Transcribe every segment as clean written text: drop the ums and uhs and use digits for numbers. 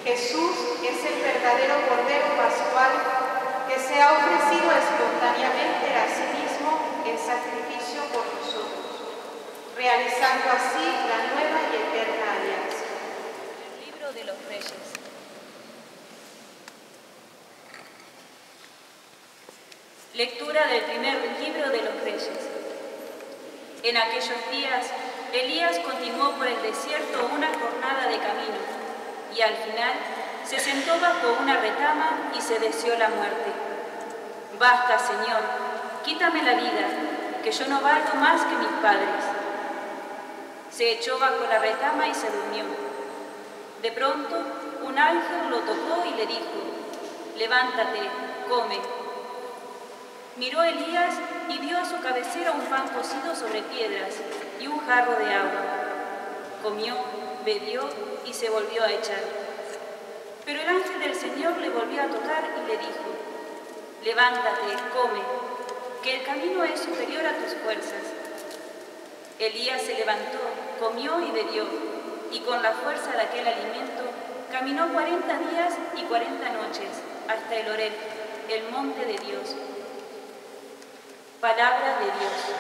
Jesús es el verdadero Cordero Pascual que se ha ofrecido espontáneamente a sí mismo en sacrificio por nosotros, realizando así la nueva y eterna alianza. El libro de los Reyes. Lectura del primer libro de los Reyes. En aquellos días, Elías continuó por el desierto una jornada de camino, y al final se sentó bajo una retama y se deseó la muerte. Basta, Señor, quítame la vida, que yo no valgo más que mis padres. Se echó bajo la retama y se durmió. De pronto, un ángel lo tocó y le dijo: levántate, come. Miró Elías y vio a su cabecera un pan cocido sobre piedras y un jarro de agua. Comió, bebió y se volvió a echar. Pero el ángel del Señor le volvió a tocar y le dijo: levántate, come, que el camino es superior a tus fuerzas. Elías se levantó, comió y bebió, y con la fuerza de aquel alimento caminó 40 días y 40 noches hasta el Horeb, el monte de Dios. Palabra de Dios.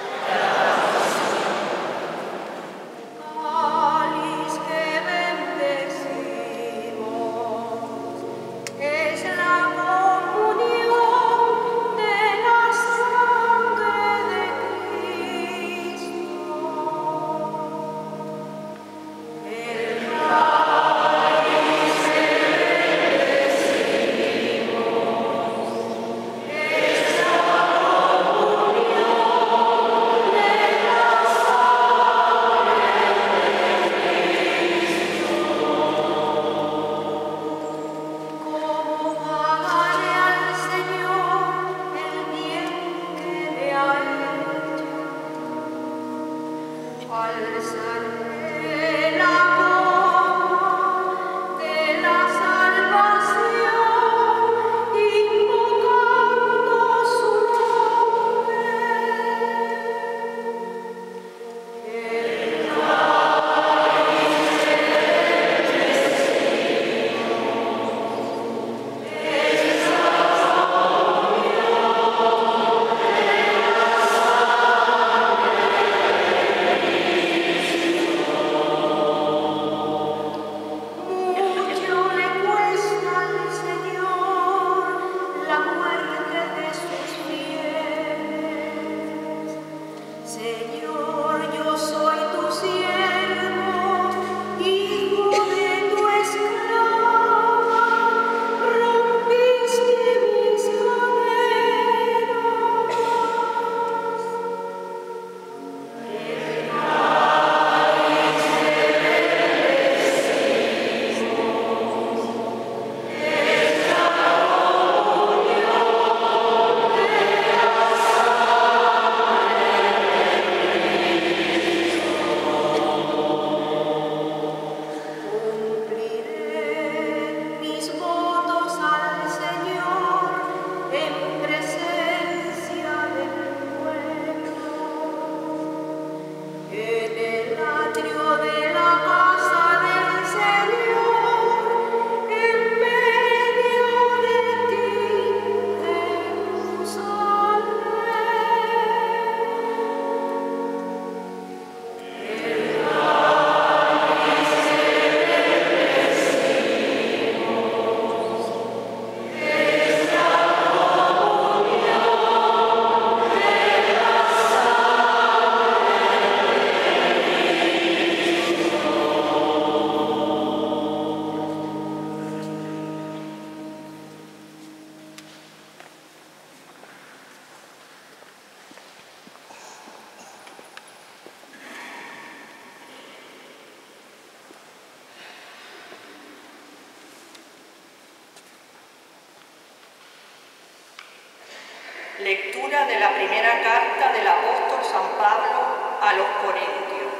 Lectura de la primera carta del apóstol San Pablo a los Corintios.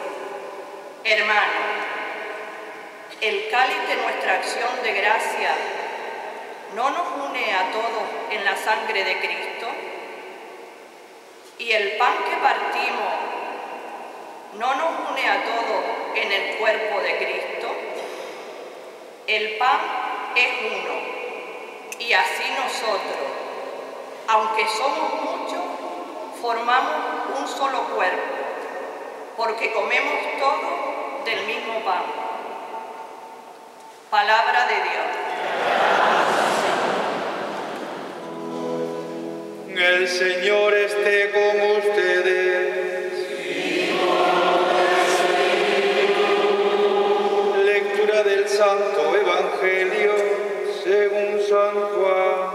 Hermanos, el cáliz de nuestra acción de gracia ¿no nos une a todos en la sangre de Cristo? Y el pan que partimos ¿no nos une a todos en el cuerpo de Cristo? El pan es uno, y así nosotros, aunque somos muchos, formamos un solo cuerpo, porque comemos todos del mismo pan. Palabra de Dios. El Señor esté con ustedes. Lectura del Santo Evangelio según San Juan.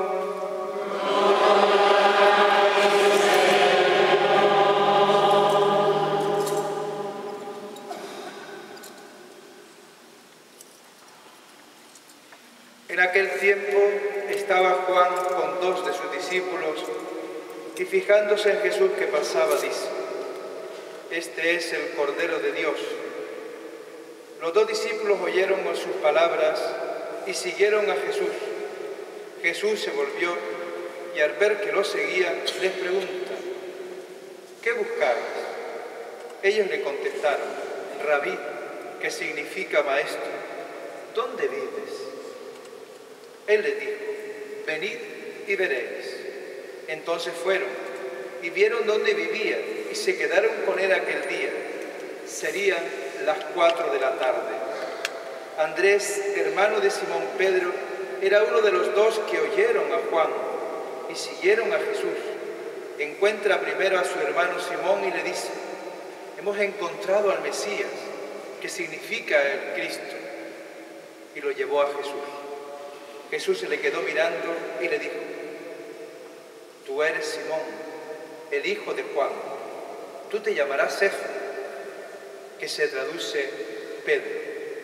En aquel tiempo estaba Juan con 2 de sus discípulos y fijándose en Jesús que pasaba, dice: Este es el Cordero de Dios. Los 2 discípulos oyeron sus palabras y siguieron a Jesús. Jesús se volvió y al ver que lo seguían, les pregunta: ¿qué buscáis? Ellos le contestaron: Rabí, que significa maestro, ¿dónde vives? Él les dijo: venid y veréis. Entonces fueron y vieron dónde vivía y se quedaron con él aquel día. Serían las 4 de la tarde. Andrés, hermano de Simón Pedro, era uno de los 2 que oyeron a Juan y siguieron a Jesús. Encuentra primero a su hermano Simón y le dice: hemos encontrado al Mesías, que significa el Cristo. Y lo llevó a Jesús. Jesús se le quedó mirando y le dijo: tú eres Simón, el hijo de Juan. Tú te llamarás Cefas, que se traduce Pedro.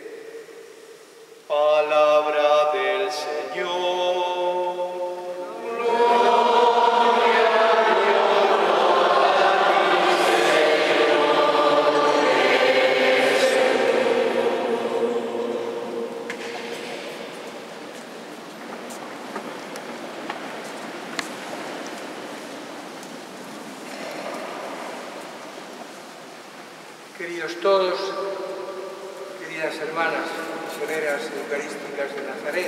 Palabra del Señor. Queridos todos, queridas hermanas misioneras eucarísticas de Nazaret,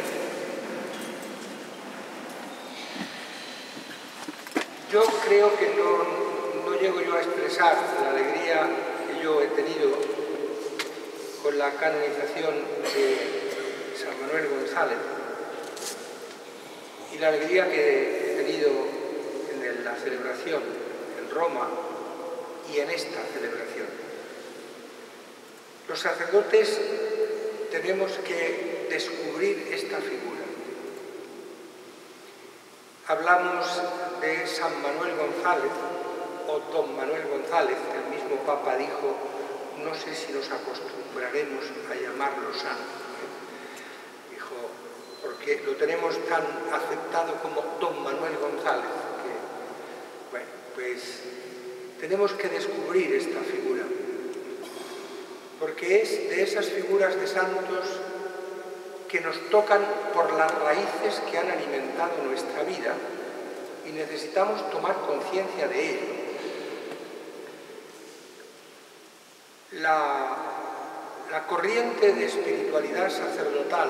yo creo que no llego yo a expresar la alegría que yo he tenido con la canonización de San Manuel González y la alegría que he tenido en la celebración en Roma y en esta celebración. Los sacerdotes tenemos que descubrir esta figura. Hablamos de San Manuel González o Don Manuel González. El mismo Papa dijo: no sé si nos acostumbraremos a llamarlo santo. Dijo, porque lo tenemos tan aceptado como Don Manuel González, que, bueno, pues tenemos que descubrir esta figura. Porque es de esas figuras de santos que nos tocan por las raíces que han alimentado nuestra vida y necesitamos tomar conciencia de ello. La corriente de espiritualidad sacerdotal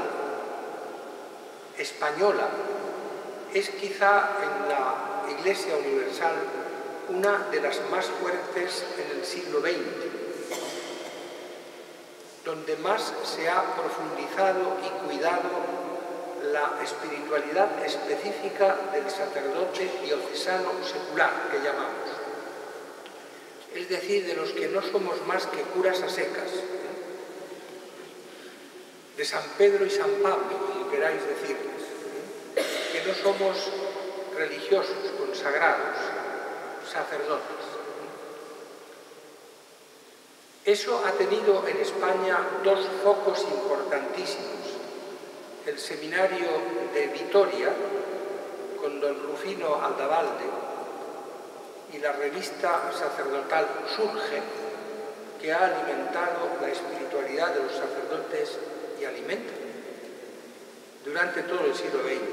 española es quizá en la Iglesia Universal una de las más fuertes en el siglo XX, donde más se ha profundizado y cuidado la espiritualidad específica del sacerdote diocesano secular, que llamamos. Es decir, de los que no somos más que curas a secas, de San Pedro y San Pablo, como queráis decirles, que no somos religiosos, consagrados, sacerdotes. Eso ha tenido en España 2 focos importantísimos: el seminario de Vitoria, con don Rufino Aldavalde, y la revista sacerdotal Surge, que ha alimentado la espiritualidad de los sacerdotes y alimenta durante todo el siglo XX.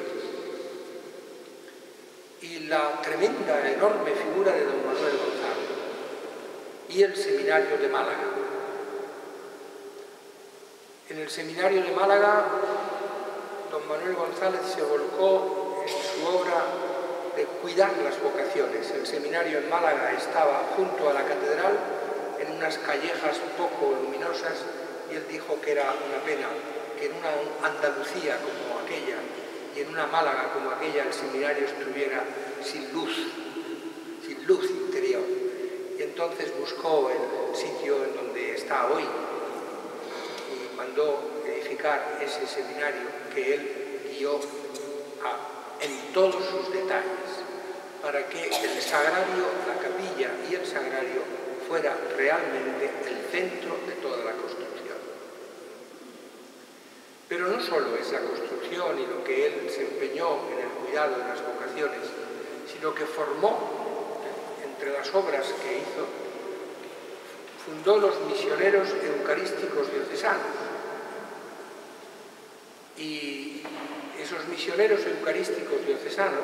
Y la tremenda, enorme figura de don Manuel González y el seminario de Málaga. En el seminario de Málaga, don Manuel González se volcó en su obra de cuidar las vocaciones. El seminario en Málaga estaba junto a la catedral, en unas callejas poco luminosas, y él dijo que era una pena que en una Andalucía como aquella y en una Málaga como aquella el seminario estuviera sin luz interior. Y entonces buscó el sitio en donde está hoy y mandó edificar ese seminario que él guió en todos sus detalles, para que el sagrario, la capilla y el sagrario fuera realmente el centro de toda la construcción. Pero no solo es la construcción y lo que él se empeñó en el cuidado de las vocaciones, sino que formó, entre las obras que hizo, fundó los misioneros eucarísticos diocesanos. Y esos misioneros eucarísticos diocesanos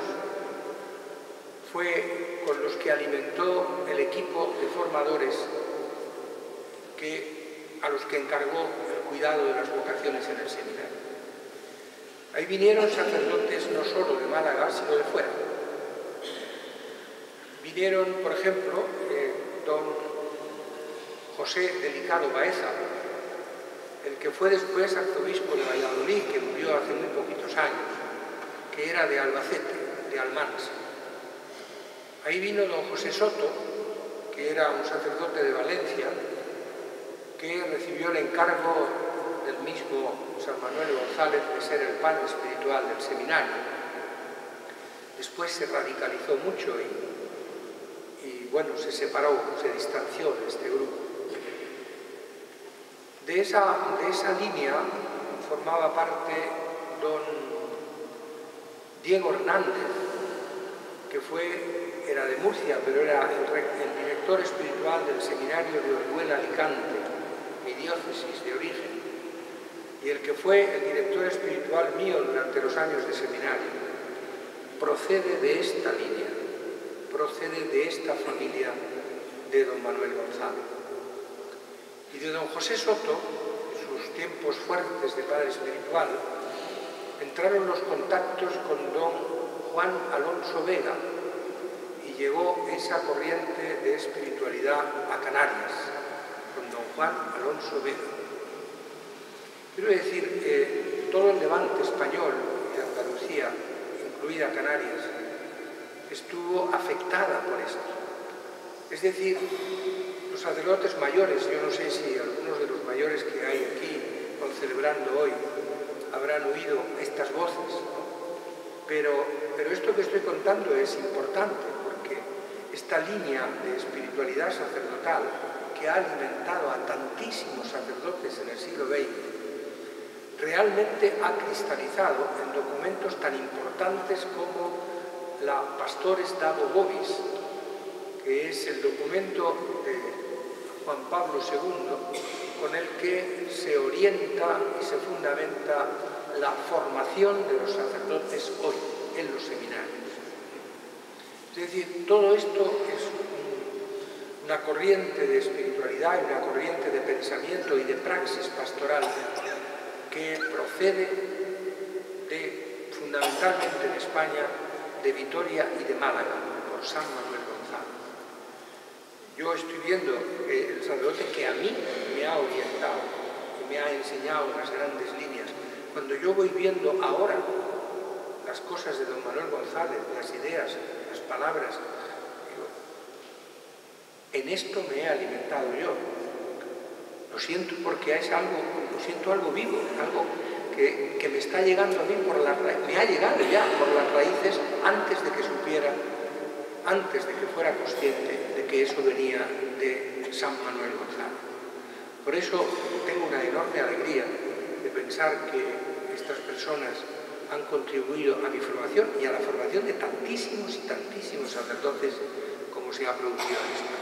fue con los que alimentó el equipo de formadores a los que encargó el cuidado de las vocaciones en el seminario. Ahí vinieron sacerdotes no solo de Málaga, sino de fuera. Vinieron, por ejemplo, don José Delicado Baeza, el que fue después arzobispo de Valladolid, que murió hace muy poquitos años, que era de Albacete, de Almansa. Ahí vino don José Soto, que era un sacerdote de Valencia, que recibió el encargo del mismo San Manuel González de ser el padre espiritual del seminario. Después se radicalizó mucho y bueno, se separó, se distanció de este grupo. De esa línea formaba parte don Diego Hernández, que era de Murcia, pero era el director espiritual del seminario de Orihuela, Alicante, mi diócesis de origen, y el que fue el director espiritual mío durante los años de seminario. Procede de esta línea, procede de esta familia de don Manuel González. Y de don José Soto, en sus tiempos fuertes de padre espiritual, entraron los contactos con don Juan Alonso Vega y llegó esa corriente de espiritualidad a Canarias, con don Juan Alonso Vega. Quiero decir, todo el levante español y Andalucía, incluida Canarias, estuvo afectada por esto. Es decir, los sacerdotes mayores, yo no sé si algunos de los mayores que hay aquí celebrando hoy habrán oído estas voces, ¿no? Pero esto que estoy contando es importante porque esta línea de espiritualidad sacerdotal que ha alimentado a tantísimos sacerdotes en el siglo XX realmente ha cristalizado en documentos tan importantes como la Pastores Dabo Vobis, que es el documento de Juan Pablo II con el que se orienta y se fundamenta la formación de los sacerdotes hoy en los seminarios. Es decir, todo esto es una corriente de espiritualidad y una corriente de pensamiento y de praxis pastoral que procede fundamentalmente en España de Vitoria y de Málaga, por San Manuel González. Yo estoy viendo el sacerdote que a mí me ha orientado y me ha enseñado las grandes líneas. Cuando yo voy viendo ahora las cosas de don Manuel González, las ideas, las palabras, digo, en esto me he alimentado yo. Lo siento porque es algo, lo siento algo vivo, algo que me está llegando a mí me ha llegado ya por las raíces antes de que supiera, antes de que fuera consciente de que eso venía de San Manuel González. Por eso tengo una enorme alegría de pensar que estas personas han contribuido a mi formación y a la formación de tantísimos y tantísimos sacerdotes como se ha producido en España.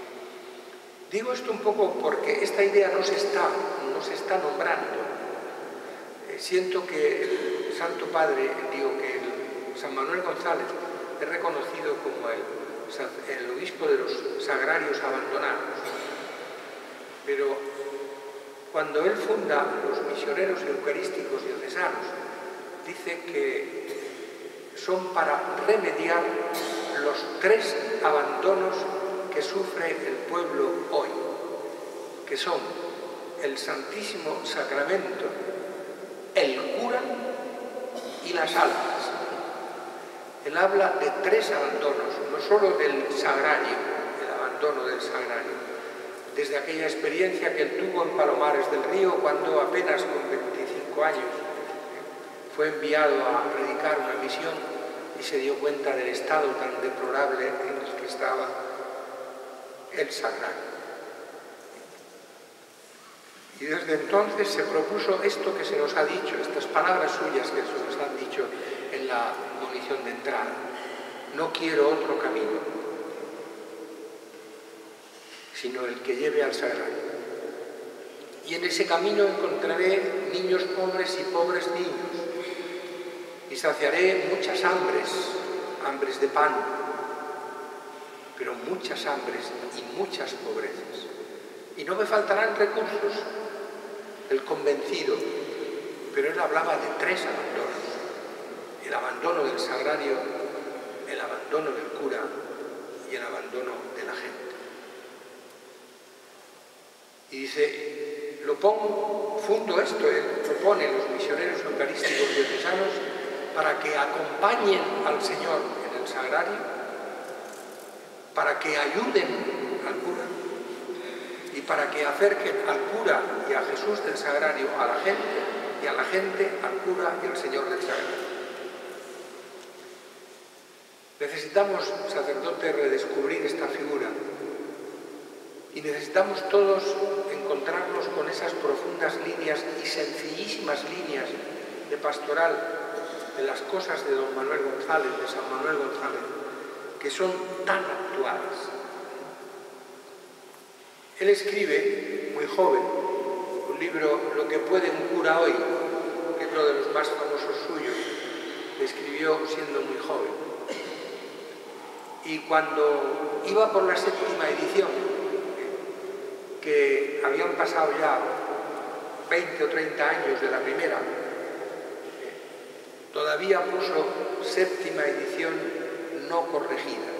Digo esto un poco porque esta idea no se está nombrando. Siento que el Santo Padre, que San Manuel González es reconocido como el obispo de los sagrarios abandonados. Pero cuando él funda los misioneros eucarísticos diocesanos, dice que son para remediar los 3 abandonos que sufre el pueblo hoy, que son el Santísimo Sacramento, el cura y las almas. Él habla de 3 abandonos, no solo del sagrario, el abandono del sagrario, desde aquella experiencia que él tuvo en Palomares del Río cuando apenas con 25 años fue enviado a predicar una misión y se dio cuenta del estado tan deplorable en el que estaba el sagrario. Y desde entonces se propuso esto que se nos ha dicho, estas palabras suyas que se nos han dicho en la monición de entrada: no quiero otro camino, sino el que lleve al sagrario. Y en ese camino encontraré niños pobres y pobres niños, y saciaré muchas hambres, hambres de pan, pero muchas hambres y muchas pobrezas. Y no me faltarán recursos. El convencido, pero él hablaba de 3 abandonos: el abandono del sagrario, el abandono del cura y el abandono de la gente. Y dice, fundo esto, él propone los misioneros eucarísticos diocesanos para que acompañen al Señor en el sagrario, para que ayuden al cura y para que acerquen al cura y a Jesús del sagrario a la gente, y a la gente al cura y al Señor del sagrario. Necesitamos, sacerdotes, redescubrir esta figura, y necesitamos todos encontrarnos con esas profundas líneas y sencillísimas líneas de pastoral de las cosas de don Manuel González, de San Manuel González, que son tan actuales. Él escribe, muy joven, un libro, Lo que puede un cura hoy, que es uno de los más famosos suyos, que escribió siendo muy joven. Y cuando iba por la 7ª edición, que habían pasado ya 20 o 30 años de la primera, todavía puso 7ª edición no corregida.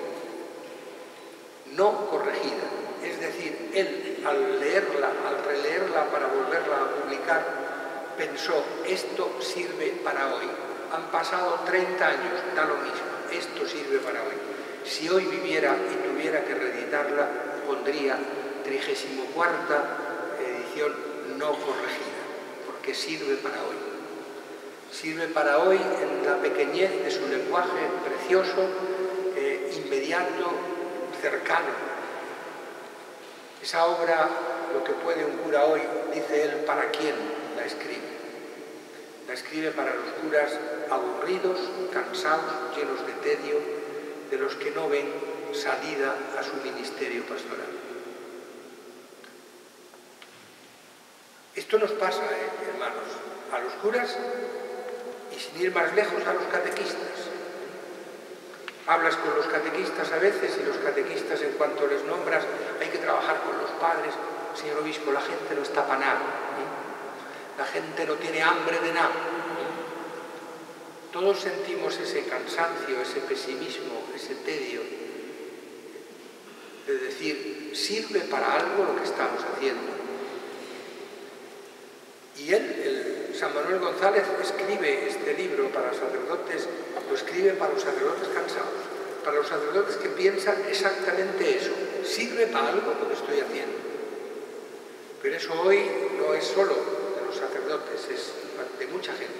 No corregida. Es decir, él al leerla, al releerla para volverla a publicar, pensó, esto sirve para hoy. Han pasado 30 años, da lo mismo, esto sirve para hoy. Si hoy viviera y tuviera que reeditarla, pondría 34ª edición no corregida, porque sirve para hoy. Sirve para hoy en la pequeñez de su lenguaje precioso, inmediato, cercano. Esa obra, Lo que puede un cura hoy, dice él, ¿para quién la escribe? La escribe para los curas aburridos, cansados, llenos de tedio, de los que no ven salida a su ministerio pastoral. Esto nos pasa, hermanos, a los curas y, sin ir más lejos, a los catequistas. Hablas con los catequistas a veces y los catequistas, en cuanto les nombras, hay que trabajar con los padres. Señor obispo, la gente no está para nada, la gente no tiene hambre de nada. Todos sentimos ese cansancio, ese pesimismo, ese tedio de decir, sirve para algo lo que estamos haciendo. Y él, San Manuel González, escribe este libro para sacerdotes, lo escribe para los sacerdotes cansados, para los sacerdotes que piensan exactamente eso, sirve para algo lo que estoy haciendo. Pero eso hoy no es solo de los sacerdotes, es de mucha gente.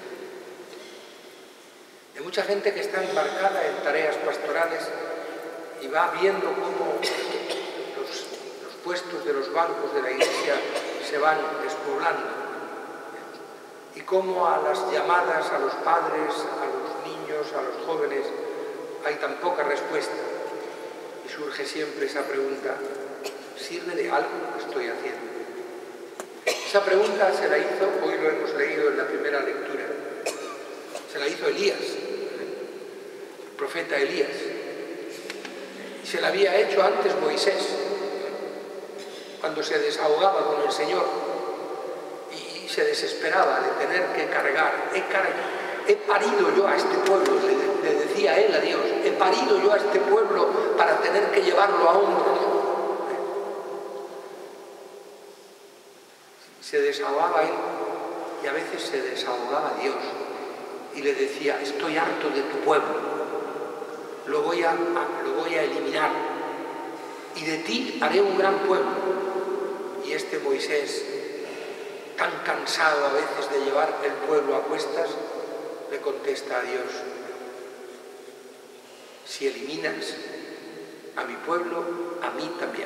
De mucha gente que está embarcada en tareas pastorales y va viendo cómo los puestos de los bancos de la Iglesia se van despoblando y cómo a las llamadas a los padres, a los niños, a los jóvenes hay tan poca respuesta, y surge siempre esa pregunta, ¿sirve de algo lo que estoy haciendo? Esa pregunta se la hizo, hoy lo hemos leído en la primera lectura, se la hizo Elías, el profeta Elías, y se la había hecho antes Moisés, cuando se desahogaba con el Señor se desesperaba de tener que cargar. He parido yo a este pueblo, le decía él a Dios, he parido yo a este pueblo para tener que llevarlo a hombros. Se desahogaba él y a veces se desahogaba Dios y le decía, estoy harto de tu pueblo, lo voy a eliminar y de ti haré un gran pueblo. Y este Moisés, tan cansado a veces de llevar el pueblo a cuestas, le contesta a Dios, si eliminas a mi pueblo, a mí también.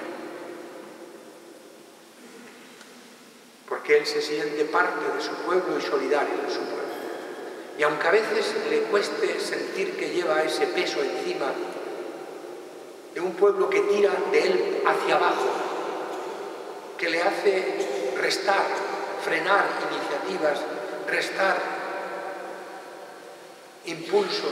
Porque él se siente parte de su pueblo y solidario de su pueblo. Y aunque a veces le cueste sentir que lleva ese peso encima de un pueblo que tira de él hacia abajo, que le hace restar, frenar iniciativas, restar impulsos,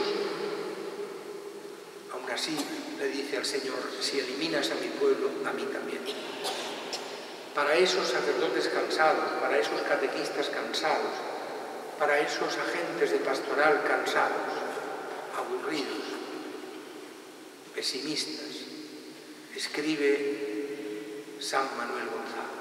aún así le dice al Señor, si eliminas a mi pueblo, a mí también. Para esos sacerdotes cansados, para esos catequistas cansados, para esos agentes de pastoral cansados, aburridos, pesimistas, escribe San Manuel González.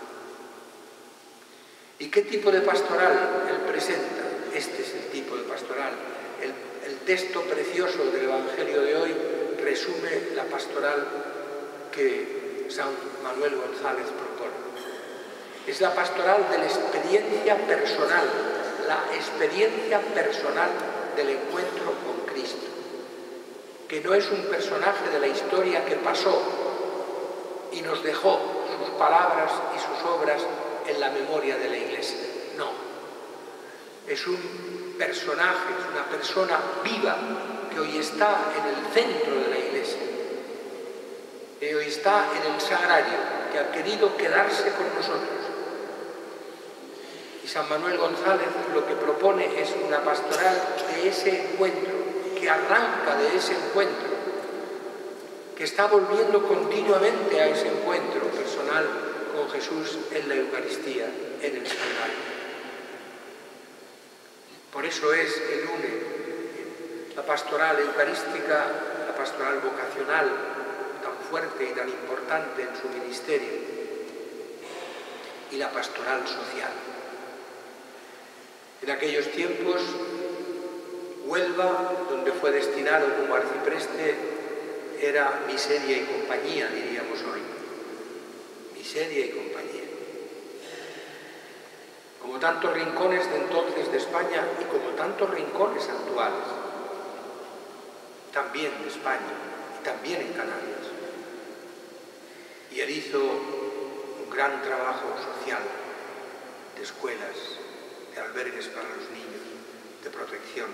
¿Y qué tipo de pastoral él presenta? Este es el tipo de pastoral. El texto precioso del Evangelio de hoy resume la pastoral que San Manuel González propone. Es la pastoral de la experiencia personal, la experiencia personal del encuentro con Cristo, que no es un personaje de la historia que pasó y nos dejó sus palabras y sus obras en la memoria de la Iglesia. No, es un personaje, es una persona viva que hoy está en el centro de la Iglesia, que hoy está en el sagrario, que ha querido quedarse con nosotros. Y San Manuel González lo que propone es una pastoral de ese encuentro, que arranca de ese encuentro, que está volviendo continuamente a ese encuentro personal con Jesús en la Eucaristía, en el sagrario. Por eso es el une la pastoral eucarística, la pastoral vocacional, tan fuerte y tan importante en su ministerio, y la pastoral social. En aquellos tiempos, Huelva, donde fue destinado como arcipreste, era miseria y compañía, diríamos hoy. Miseria y compañía. Como tantos rincones de entonces de España y como tantos rincones actuales, también de España y también en Canarias. Y él hizo un gran trabajo social de escuelas, de albergues para los niños, de protección,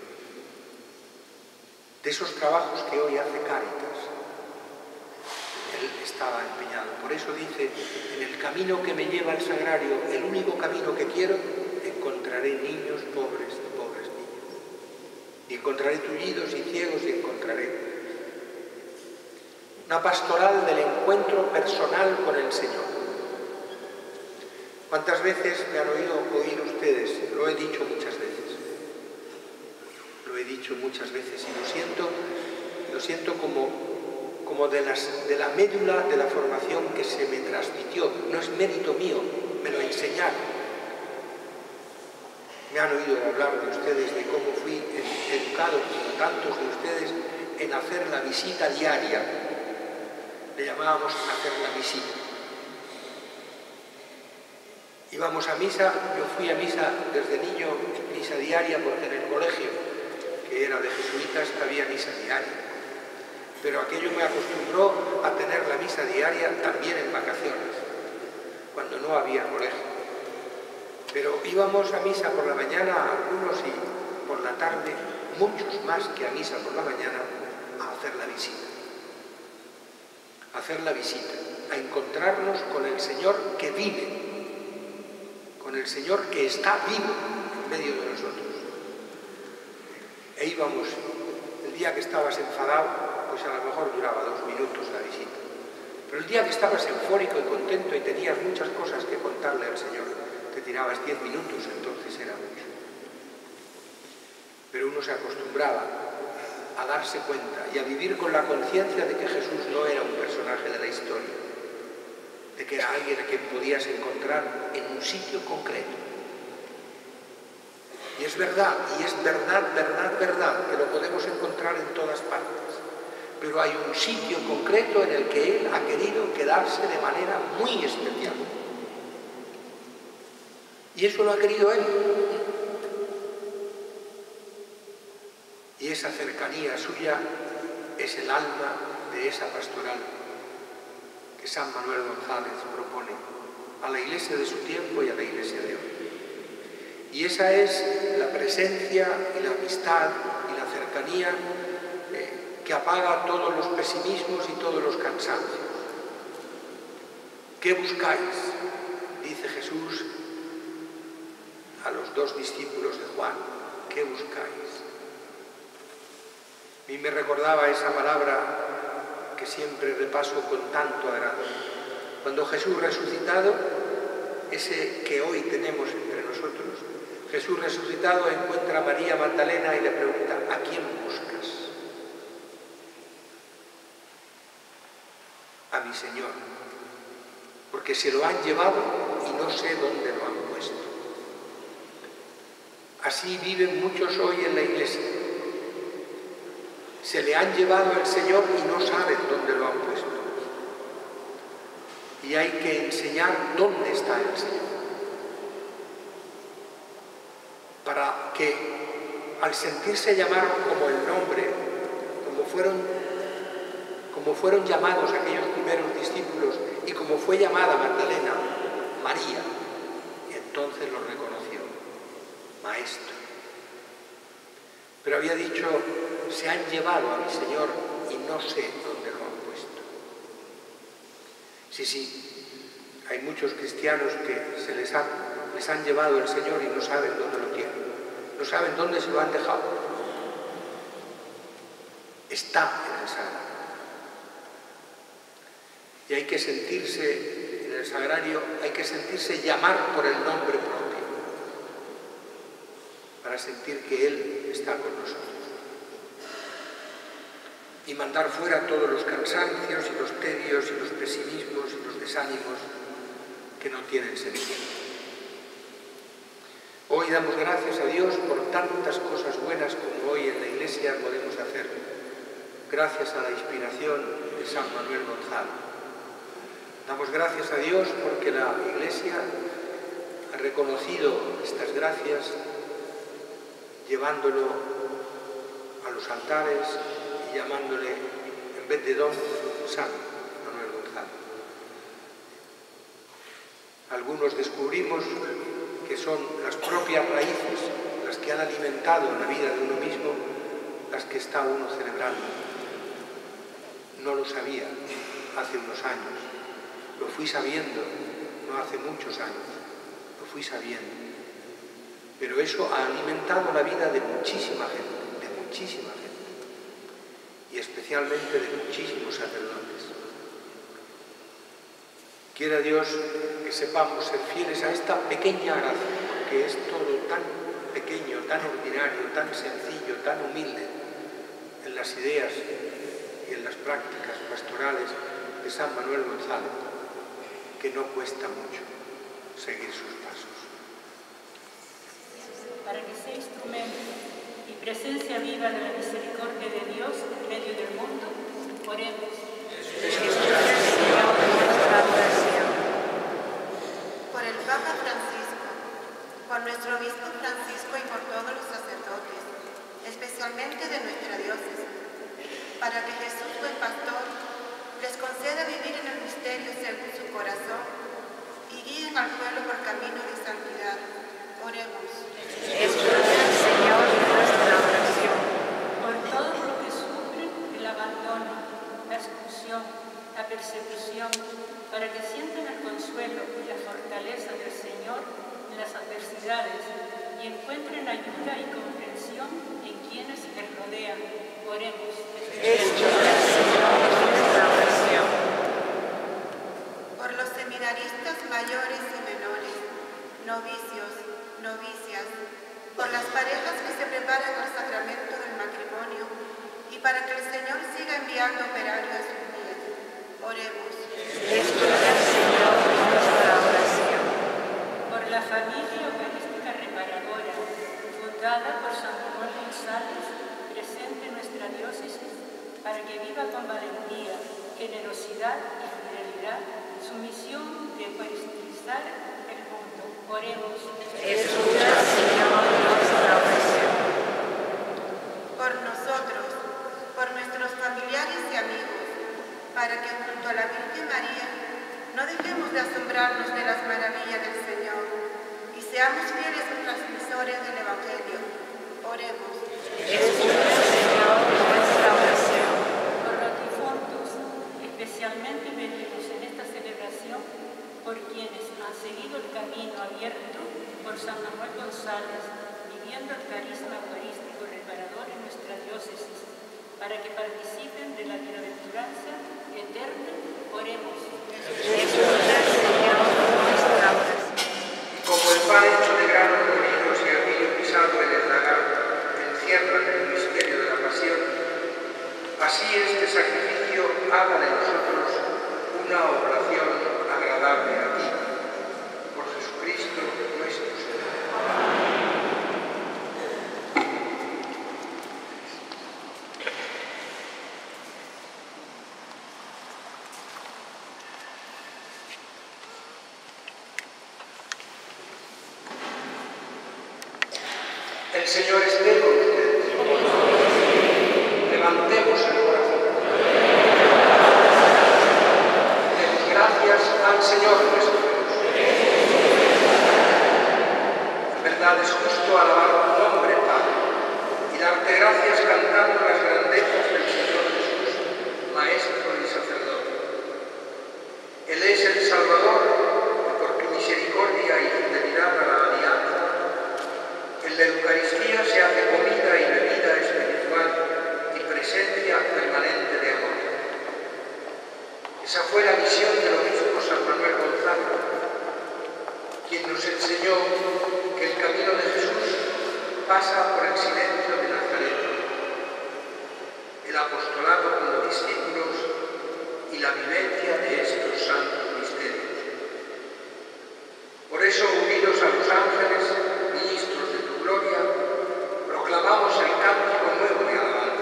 de esos trabajos que hoy hace Cáritas. Él estaba empeñado. Por eso dice, en el camino que me lleva al sagrario, el único camino que quiero, encontraré niños pobres y pobres niños. Y encontraré tullidos y ciegos y encontraré. Una pastoral del encuentro personal con el Señor. ¿Cuántas veces me han oír ustedes? Lo he dicho muchas veces. Lo he dicho muchas veces y lo siento como de la médula de la formación que se me transmitió. No es mérito mío, me lo enseñaron. Me han oído hablar de ustedes de cómo fui educado, como tantos de ustedes, en hacer la visita diaria. Le llamábamos hacer la visita. Íbamos a misa, yo fui a misa desde niño, misa diaria, porque en el colegio, que era de jesuitas, había misa diaria. Pero aquello me acostumbró a tener la misa diaria también en vacaciones, cuando no había colegio. Pero íbamos a misa por la mañana algunos y por la tarde, muchos más que a misa por la mañana, a hacer la visita. A hacer la visita, a encontrarnos con el Señor que vive, con el Señor que está vivo en medio de nosotros. E íbamos, el día que estabas enfadado, pues a lo mejor duraba 2 minutos la visita. Pero el día que estabas eufórico y contento y tenías muchas cosas que contarle al Señor, te tirabas 10 minutos, entonces era mucho. Pero uno se acostumbraba a darse cuenta y a vivir con la conciencia de que Jesús no era un personaje de la historia, de que era alguien a quien podías encontrar en un sitio concreto. Y es verdad, verdad, que lo podemos encontrar en todas partes. Pero hay un sitio concreto en el que Él ha querido quedarse de manera muy especial. Y eso lo ha querido Él. Y esa cercanía suya es el alma de esa pastoral que San Manuel González propone a la Iglesia de su tiempo y a la Iglesia de hoy. Y esa es la presencia y la amistad y la cercanía que apaga todos los pesimismos y todos los cansancios. ¿Qué buscáis?, dice Jesús a los 2 discípulos de Juan. ¿Qué buscáis? A mí me recordaba esa palabra que siempre repaso con tanto agrado. Cuando Jesús resucitado, ese que hoy tenemos entre nosotros, Jesús resucitado encuentra a María Magdalena y le pregunta: ¿a quién buscas? A mi Señor, porque se lo han llevado y no sé dónde lo han puesto. Así viven muchos hoy en la Iglesia. Se le han llevado al Señor y no saben dónde lo han puesto. Y hay que enseñar dónde está el Señor, para que al sentirse llamados como el nombre, como fueron llamados aquellos primeros discípulos y como fue llamada Magdalena, María, y entonces lo reconoció: Maestro. Pero había dicho: se han llevado a mi Señor y no sé dónde lo han puesto. Sí, hay muchos cristianos que les han llevado el Señor y no saben dónde lo tienen, no saben dónde se lo han dejado. Está en el sagrario. Y hay que sentirse, en el sagrario, hay que sentirse llamar por el nombre propio, para sentir que Él está con nosotros. Y mandar fuera todos los cansancios y los tedios y los pesimismos y los desánimos que no tienen sentido. Hoy damos gracias a Dios por tantas cosas buenas como hoy en la Iglesia podemos hacer, gracias a la inspiración de San Manuel González. Damos gracias a Dios porque la Iglesia ha reconocido estas gracias llevándolo a los altares y llamándole, en vez de don, San Manuel González. Algunos descubrimos que son las propias raíces, las que han alimentado la vida de uno mismo, las que está uno celebrando. No lo sabía hace unos años, lo fui sabiendo no hace muchos años, lo fui sabiendo. Pero eso ha alimentado la vida de muchísima gente, y especialmente de muchísimos sacerdotes. Quiera Dios que sepamos ser fieles a esta pequeña gracia, porque es todo tan pequeño, tan ordinario, tan sencillo, tan humilde en las ideas y en las prácticas pastorales de San Manuel González, que no cuesta mucho seguir sus pasos. Para que sea instrumento y presencia viva de la misericordia de Dios en medio del mundo, oremos. Por el Papa Francisco, por nuestro obispo Francisco y por todos los sacerdotes, especialmente de nuestra diócesis, para que Jesús, buen pastor, les conceda vivir en el misterio según su corazón y guíen al pueblo por camino de santidad. Oremos. Escucha, Señor, nuestra oración. Por todo lo que sufren el abandono, la exclusión, la persecución, para que sientan el consuelo y la fortaleza del Señor en las adversidades y encuentren ayuda y comprensión en quienes les rodean. Oremos. Escucha, Señor, nuestra oración. Por los seminaristas mayores y menores, novicios novicios, novicias, por las parejas que se preparan al sacramento del matrimonio y para que el Señor siga enviando operarios a sus días. Oremos. Escucha, Señor, nuestra oración. Por la familia eucarística reparadora, fundada por San Manuel González, presente en nuestra diócesis, para que viva con valentía, generosidad y fidelidad su misión de eucaristizar el mundo. Oremos. Escucha, Señor, nuestra oración. Por nosotros, por nuestros familiares y amigos, para que junto a la Virgen María no dejemos de asombrarnos de las maravillas del Señor y seamos fieles transmisores del Evangelio. Oremos. Escucha, Señor, nuestra oración. Por los difuntos, especialmente pedimos en esta celebración por quienes han seguido el camino abierto por San Manuel González, viviendo el carisma eucarístico reparador en nuestra diócesis, para que participen de la bienaventuranza eterna. Oremos. Escucha, Señor, nuestra oración. Como el pan hecho de granos molidos y el vino pisado en el lagar encierran el misterio de la pasión, así este sacrificio haga de nosotros una oblación agradable a ti. Por Jesucristo nuestro Señor. El Señor esté con ustedes. Levantemos el corazón. Demos gracias al Señor nuestro Dios. En verdad es justo alabar tu nombre, Padre, y darte gracias cantando las grandezas del Señor Jesús, Maestro y Sacerdote. Él es el Salvador, que por tu misericordia y fidelidad a la alianza, en la Eucaristía se hace comida y bebida espiritual y presencia permanente de amor. Esa fue la misión del obispo San Manuel González, quien nos enseñó que el camino de Jesús pasa por el silencio de Nazaret, el apostolado con los discípulos y la vivencia de estos santos misterios. Por eso, unidos a los ángeles, ministros de tu gloria, proclamamos el cántico nuevo de alabanza.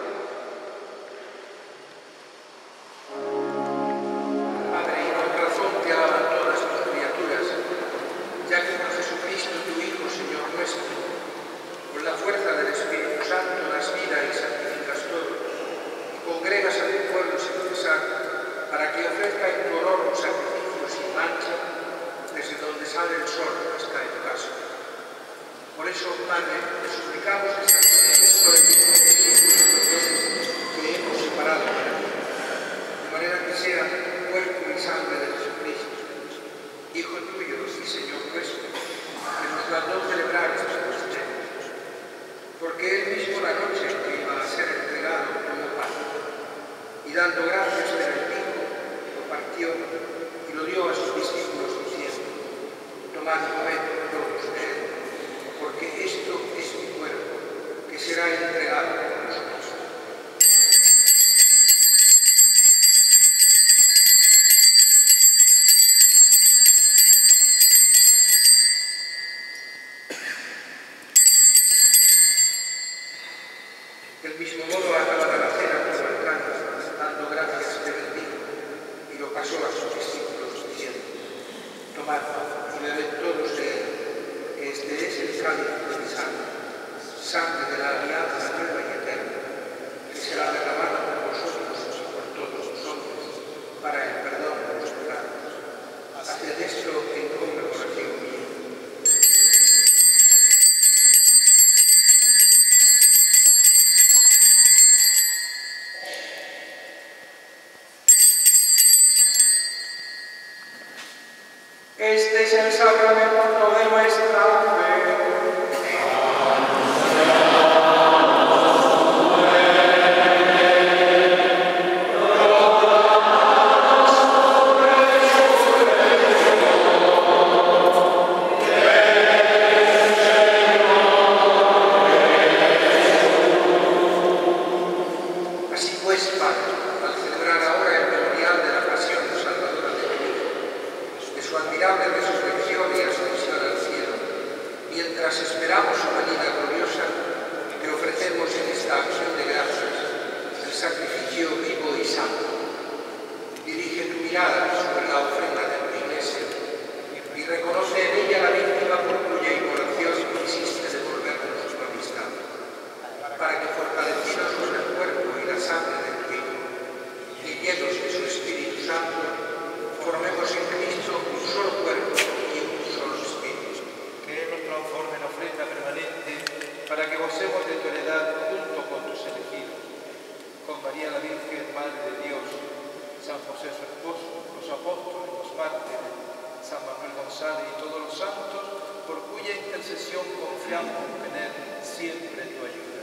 Padre, y con razón te alaban todas tus criaturas, ya que por Jesucristo, tu Hijo, Señor nuestro, con la fuerza del Espíritu Santo das vida y santificas todo, y congregas a tu pueblo sin cesar, para que ofrezca en tu honor un sacrificio sin mancha, desde donde sale el sol hasta el ocaso. Por eso, Padre, te suplicamos que santifiques por el mismo Espíritu los dones que hemos separado para ti, de manera que sean cuerpo y sangre de Jesucristo, Hijo tuyo y Señor nuestro, que nos mandó celebrar estos misterios. Porque él mismo la noche en que iba a ser entregado tomó pan, y dando gracias te bendijo, lo partió y lo dio a sus discípulos diciendo: tomad y comed todos de él, porque esto es mi cuerpo, que será entregado por vosotros. Del mismo modo, acabada la cena, tomó el cáliz, dando gracias te bendijo, y lo pasó a sus discípulos diciendo: tomad y bebed todos de él, que este es el cáliz de mi sangre, sangre de la alianza nueva y eterna, que será derramada por vosotros y por todos los hombres, para el perdón de los pecados. Haced esto en conmemoración mía. Este es el sacramento de nuestra fe. Mientras esperamos su venida gloriosa, te ofrecemos en esta acción de gracias el sacrificio vivo y santo. Dirige tu mirada sobre la ofrenda de tu Iglesia y reconoce en ella la víctima por cuya inmolación quisiste devolvernos tu amistad, para que fortalecidos con el cuerpo y la sangre de tu Hijo y llenos de su Espíritu Santo, formemos en Cristo un solo cuerpo y un solo Espíritu. Que Él nos transforme en ofrenda permanente para que gocemos de tu heredad junto con tus elegidos, con María la Virgen, Madre de Dios, San José su esposo, los apóstoles, los mártires, San Manuel González y todos los santos, por cuya intercesión confiamos obtener siempre tu ayuda.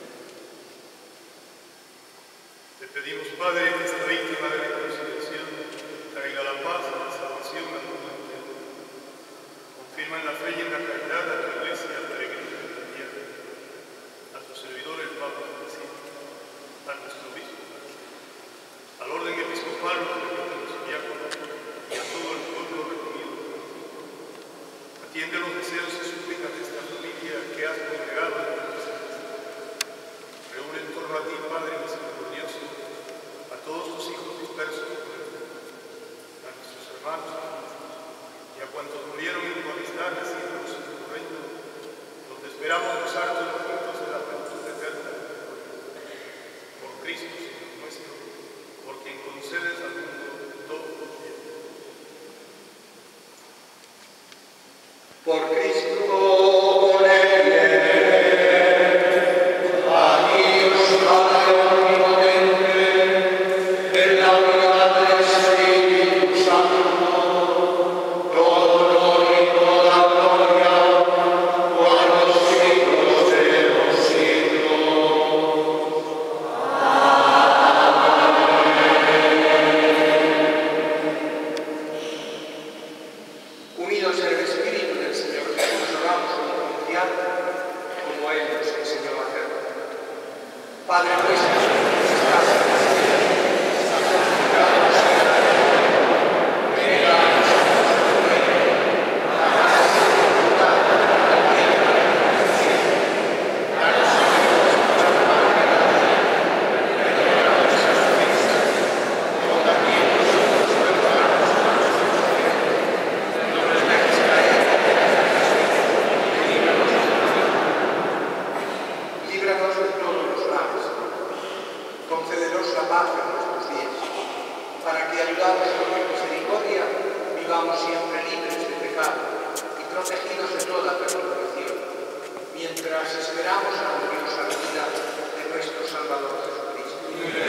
Te pedimos, Padre, que esta víctima de la reconciliación traiga la paz y la salvación al mundo entero. Confirma en la fe y en la caridad a tu Iglesia peregrina de la tierra, a tu servidor el Papa Francisco, a nuestro obispo, al orden episcopal, los presbíteros y diáconos, y a todo el pueblo reunido. Atiende los deseos y súplicas de esta familia que has congregado en tu presencia. Reúne en torno a ti, Padre misericordioso, a todos tus hijos dispersos por el mundo, a nuestros hermanos y a cuantos murieron en tu amistad recibidos en tu reino, donde esperamos gozar todos los frutos de la plenitud eterna. Por Cristo, Señor nuestro, por quien concedes al mundo todo lo bien. Por Cristo, con Él, a Dios Padre omnipotente, en la unidad del Espíritu Santo, todo honor y toda gloria por los siglos de los siglos. Unidos en el Espíritu del Señor Jesús, oramos con confianza, como Él nos enseñó a hacer. Padre nuestro, que estás en los cielos, santificado sea tu nombre. Venga a nosotros tu reino. Hágase tu voluntad, en la tierra como en el cielo. Danos hoy nuestro pan de cada día. Perdona nuestras ofensas, como también nosotros perdonamos a nuestros ofensores. No nos dejes caer en la tentación, y líbranos del mal. Líbranos de todos los males. Concédenos la paz en nuestros días, para que, ayudados por tu misericordia, vivamos siempre libres de pecado y protegidos de toda perturbación, mientras esperamos la gloriosa venida de nuestro Salvador Jesucristo.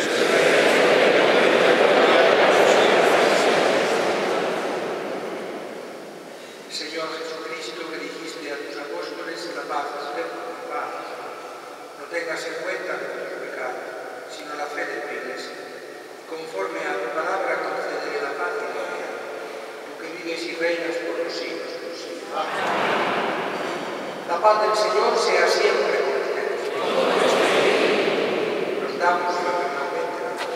Señor Jesucristo, que dijiste a tus apóstoles, la paz os dejo, mi paz os doy. No tengas en cuenta nuestros pecados, sino la fe de tu Iglesia. Conforme a tu palabra, concédele la paz y la vida, tú que vives y reinas por los siglos de los siglos. Amén. La paz del Señor sea siempre con ustedes. Nos damos fraternalmente la paz.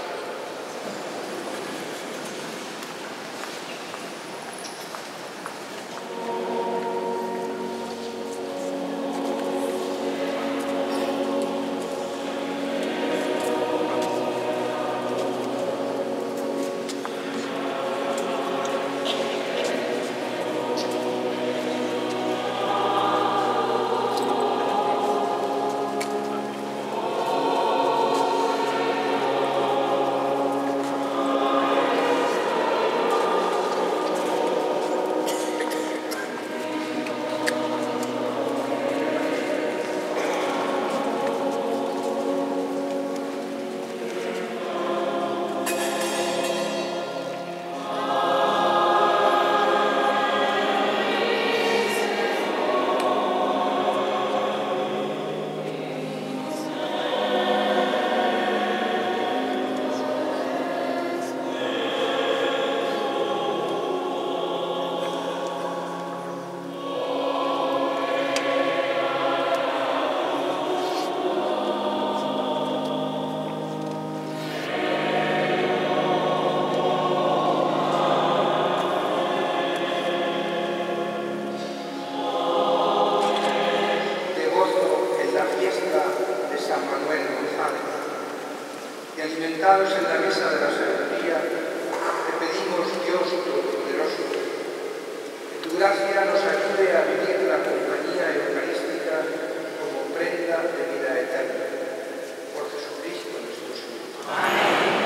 experimentados en la mesa de la sabiduría, te pedimos, Dios Todopoderoso, que tu gracia nos ayude a vivir la compañía eucarística como prenda de vida eterna. Por Jesucristo nuestro Señor. Amén.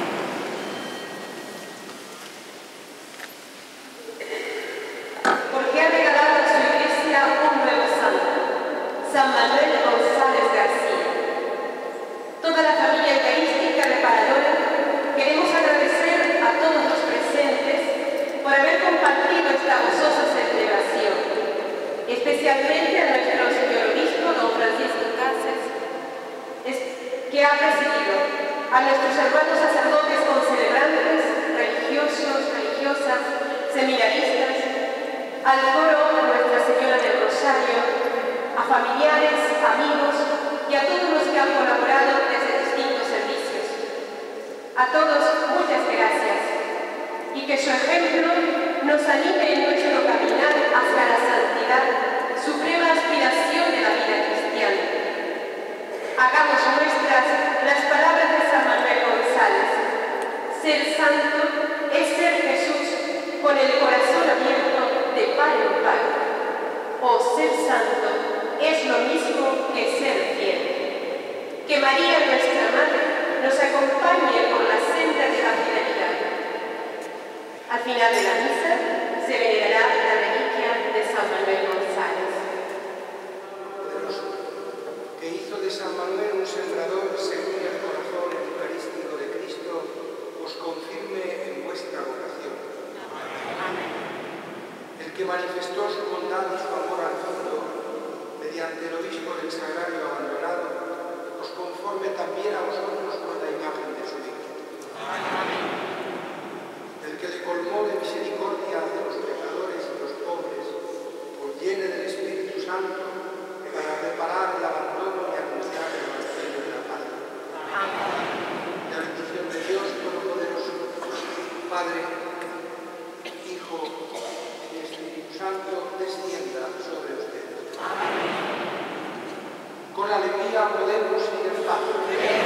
Porque ha regalado a su Iglesia un nuevo santo, San Manuel González García. Toda la familia eucarística reparadora queremos agradecer a todos los presentes por haber compartido esta gozosa celebración, especialmente a nuestro señor obispo, don Francisco Cáceres, que ha presidido, a nuestros hermanos sacerdotes concelebrantes, religiosos, religiosas, seminaristas, al coro de Nuestra Señora del Rosario, a familiares, amigos y a todos los que han colaborado desde distintos servicios. A todos, muchas gracias, y que su ejemplo nos anime en nuestro caminar hacia la santidad, suprema aspiración de la vida cristiana. Hagamos nuestras las palabras de San Manuel González. Ser santo es ser Jesús con el corazón abierto de par en par. O ser santo es lo mismo que ser fiel. Que María, nuestra Madre, nos acompañe por la senda de la fidelidad. Al final de la misa se venerará la reliquia de San Manuel González. Que hizo de San Manuel un sembrador según el corazón eucarístico de Cristo, os confirme en vuestra vocación. Amén. El que manifestó su bondad y su amor al mundo mediante el obispo del Sagrario abandonado, os conforme también a vosotros con la imagen de su Hijo. Amén. El que le colmó de misericordia hacia los pecadores y los pobres, os llene del Espíritu Santo para reparar el abandono y anunciar el evangelio de la paz. Amén. La bendición de Dios Todopoderoso, Padre, Hijo y Espíritu Santo descienda sobre ustedes. Amén. Con alegría podemos ir en paz.